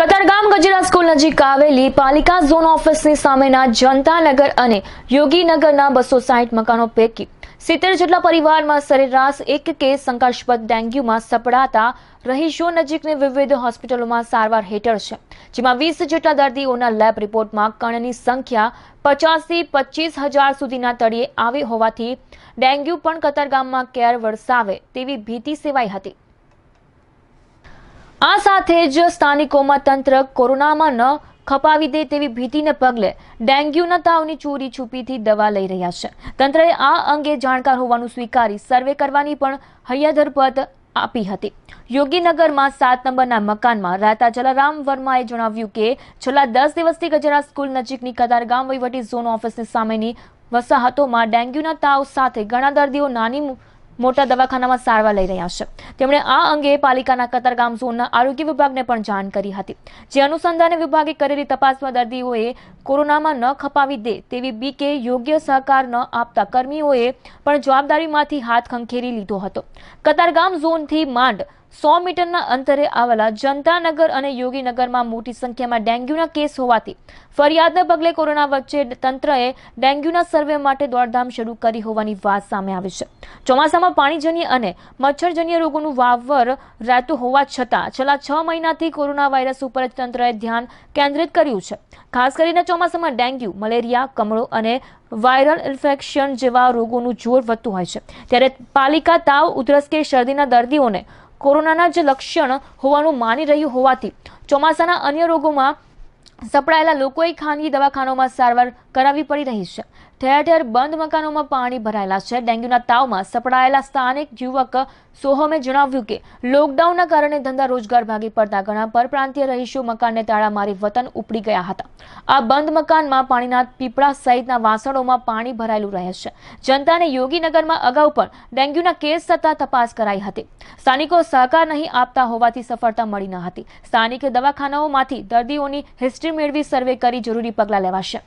Katargam Gajera school નજીક આવેલી પાલિકા ઝોન ઓફિસની સામેના જનતાનગર અને યોગીનગરના 260 મકાનો પૈકી 70 જેટલા પરિવારમાં સરેરાશ એક કેસ શંકાસ્પદ ડેન્ગ્યુમાં સપડાતા રહીશો નજીકની વિવિધ હોસ્પિટલોમાં સારવાર હેઠળ છે, જેમાં 20 જેટલા દર્દીઓના લેબ રિપોર્ટમાં કણની સંખ્યા 50 થી 25,000 સુધીના તળિયે આવી હોવાથી ડેન્ગ્યુ પણ કતારગામમાં કેર વરસાવે તેવી ભીતિ સેવાઈ હતી। આ સાથે જ સ્થાનિકોમાં તંત્ર કોરોનામાં ન ખપાવી દે તેવી ભીતિને પગલે ડેન્ગ્યુના તાવની ચોરી છુપીથી દવા લઈ રહ્યા છે। તંત્રએ આ અંગે જાણકાર હોવાનું સ્વીકારી સર્વે કરવાની પણ હૈયાધરપત આપી હતી। યોગીનગરમાં 7 નંબરના મકાનમાં રહેતા જલારામ વર્માએ જણાવ્યું કે છેલ્લા 10 દિવસથી ગજેરા સ્કૂલ નજીકની કતારગામ વહીવટી ઝોન ઓફિસની સામેની વસાહતોમાં ડેન્ગ્યુના તાવ સાથે ઘણા દર્દીઓ નાની મોટા દવાખાનામાં સારવાર લઈ રહ્યા છે। તેમણે આ અંગે પાલિકાના કતારગામ ઝોનના આરોગ્ય વિભાગને પણ જાણ કરી હતી, જે અનુસંધાને વિભાગે કરેલી તપાસમાં દર્દીઓએ કોરોનામાં ન ખપાવી દે તેવી બીકે યોગ્ય સહકાર ન આપતા કર્મીઓએ પણ જવાબદારીમાંથી હાથ ખંખેરી લીધો હતો। કતારગામ ઝોનથી માંડ 100 મીટરના અંતરે આવેલા જનતાનગર અને યોગીનગરમાં મોટી સંખ્યામાં ડેન્ગ્યુના કેસ હોવાથી ફરિયાદને પગલે કોરોના વચ્ચે તંત્રએ ડેન્ગ્યુના સર્વે માટે દોડધામ શરૂ કરી હોવાની વાત સામે આવી છે। ચોમાસામાં પાણીજન્ય અને મચ્છરજન્ય રોગોનું વાવર રહેતું હોવા છતાં છેલ્લા 6 મહિનાથી કોરોના વાયરસ ઉપર જ તંત્રએ ધ્યાન કેન્દ્રિત કર્યું છે। ખાસ કરીને ચોમાસામાં ડેન્ગ્યુ, મલેરિયા, કમળો અને વાયરલ ઇન્ફેક્શન જેવા રોગોનું જોર વધતું હોય છે, ત્યારે પાલિકા તાવ, ઉધરસ કે શરદીના દર્દીઓને કોરોનાના જ લક્ષણ હોવાનું માની રહ્યું હોવાથી ચોમાસાના અન્ય રોગોમાં સપડાયેલા લોકોએ ખાનગી દવાખાનાઓમાં સારવાર કરાવવી પડી રહી છે। ઠેર ઠેર બંધ મકાનોમાં પાણી ભરાયેલા છે। ડેન્ગ્યુના તાવમાં સપડાયેલા સ્થાનિક યુવક સોહમે જણાવ્યું કે લોકડાઉનના કારણે ધંધા રોજગાર ભાગી પડતા ઘણા પરપ્રાંતીય રહીશો મકાનને તાળા મારી વતન ઉપડી ગયા હતા। આ બંધ મકાનમાં પાણીના પીપળા સહિતના વાસણોમાં પાણી ભરાયેલું રહે છે। જનતાને યોગીનગરમાં અગાઉ પણ ડેન્ગ્યુના કેસ થતા તપાસ કરાઈ હતી। સ્થાનિકો સહકાર નહીં આપતા હોવાથી સફળતા મળી ન હતી। સ્થાનિક દવાખાનાઓમાંથી દર્દીઓની હિસ્ટ્રી મેળવી સર્વે કરી જરૂરી પગલાં લેવાશે।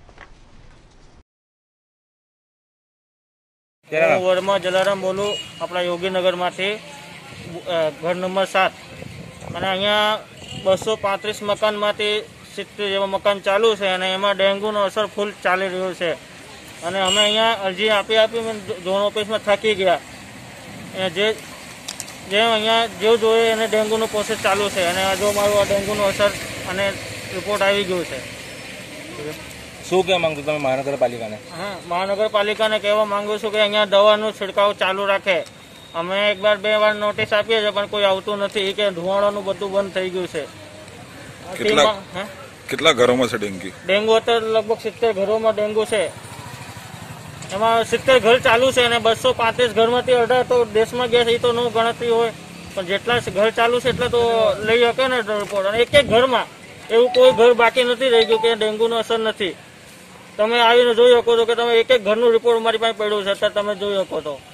હું વર્મા જલારામ બોલું, આપણા યોગીનગરમાંથી, ઘર નંબર 7, અને અહીંયા 235 મકાનમાંથી 70 જેવા મકાન ચાલુ છે અને એમાં ડેન્ગ્યુનો અસર ફૂલ ચાલી રહ્યો છે। અને અમે અહીંયા અરજી આપી ઝોન ઓફિસમાં થાકી ગયા। જે અહીંયા જેવું જોઈએ એને ડેન્ગ્યુનો પ્રોસેસ ચાલુ છે અને જો મારું આ ડેન્ગ્યુનો અસર અને રિપોર્ટ આવી ગયો છે। શું કહેવા માંગુ તમે મહાનગરપાલિકાને? હા, મહાનગરપાલિકાને કહેવા માંગુ છું કે અહીંયા દવાનો છિડકાવ ચાલુ રાખે। અમે 1-2 વાર નોટિસ આપીએ છીએ પણ કોઈ આવતું નથી, કે ધુવાડાનું બધું બંધ થઈ ગયું છે। કેટલા ઘરોમાં છે ડેન્ગ્યુ? ડેન્ગ્યુ અત્યારે લગભગ 70 ઘરોમાં ડેન્ગ્યુ છે। એમાં 70 ઘર ચાલુ છે અને 235 ઘરમાંથી 18 તો દેશમાં ગયા છે, એ તો નો ગણતરી હોય, પણ જેટલા ઘર ચાલુ છે એટલા તો લઈ શકે ને રિપોર્ટ। અને એક ઘરમાં એવું કોઈ ઘર બાકી નથી રહી ગયું કે ડેન્ગ્યુનો અસર નથી। તમે આવીને જોઈ શકો છો કે તમે એક ઘરનું રિપોર્ટ મારી પાસે પડ્યું છે, અત્યારે તમે જોઈ શકો છો।